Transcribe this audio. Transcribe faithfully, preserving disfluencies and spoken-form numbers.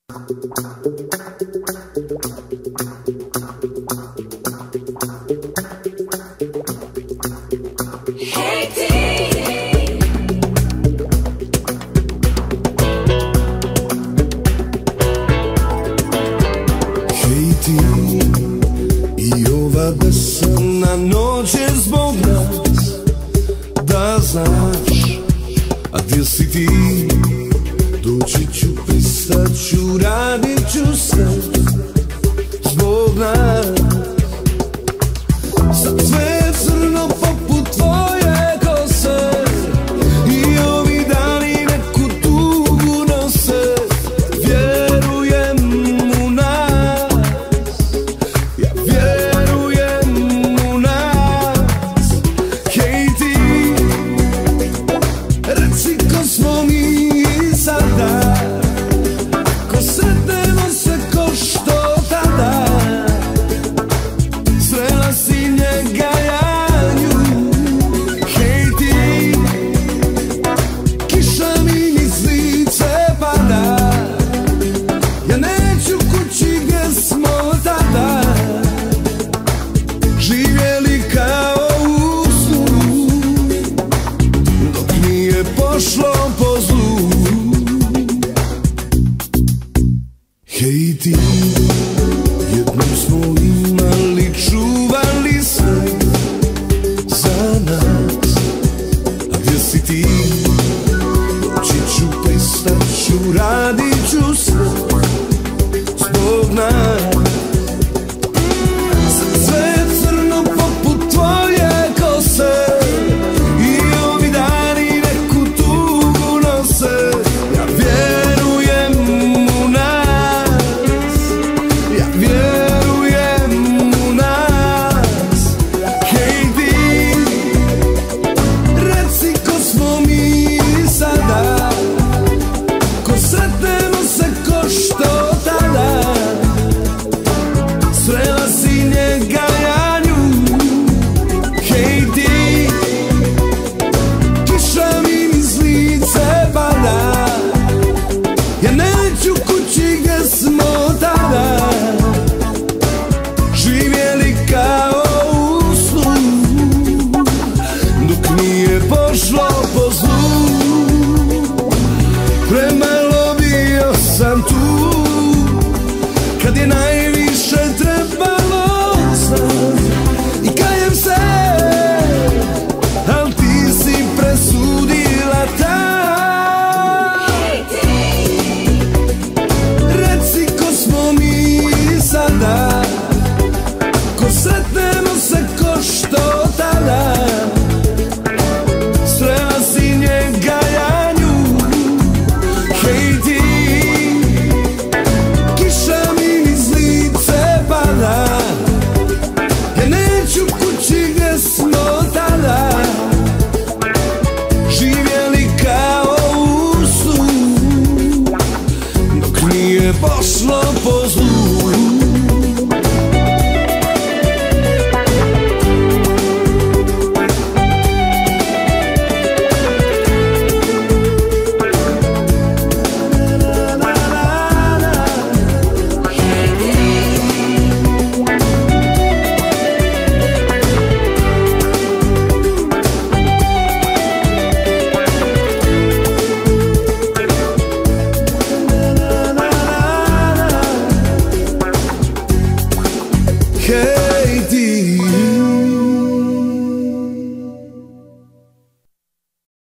Besna noć je zbog nas, da znaš, a gdje si ti? Doći ću, pristat ću, radit ću sve zbog nas. Sad sve je crno poput tvoje kose i ovi dani neku tugu nose. Vjerujem u nas, ja vjerujem u nas. Hej ti, reci ko smo mi sada, ko sretnemo se ko što tada. Srela si njega, ja nju. Hej ti, kiša mi niz lice pada, ja neću kući gdje smo tada živjeli kao u snu, dok nije pošlo po zlu. Hej ti, jednom smo imali, čuvali sve za nas, a gdje si ti? Doći ću, pristat ću, radit ću sve zbog nas. Sad sve je crno poput tvoje kose i ovi dani neku tugu nose. Ja vjerujem u nas, ja vjerujem u nas. Hej ti, reci ko smo mi sada, ko sretnemo se ko što tada. Srela si njega, ja nju. Hej ti, kiša mi niz lice pada, ja neću kući gdje smo tada živjeli kao u snu, dok nije pošlo po zlu. Premalo bio sam tu kad je najviše trebalo sam, i kajem se, al ti si presudila tak. Reci ko smo mi sada, ko sretnemo se ko što tada. Srela si njega, ja nju. Hej ti, kiša mi niz lice pada, ja neću kući gdje smo tada živjeli kao u snu, dok nije pošlo po zlu.